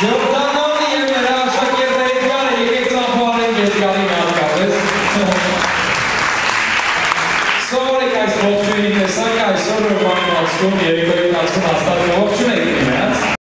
Giordano Duberger, աշակերտը Edgar-ը, եկեք ծափարենք Edgar-ի հատկապես։ Սովորեք այս ողջույնի տեսակ, այսօր որ բանն ասում, երեկոյի ընթացքում հաստատ ողջուն եք իմ հետ։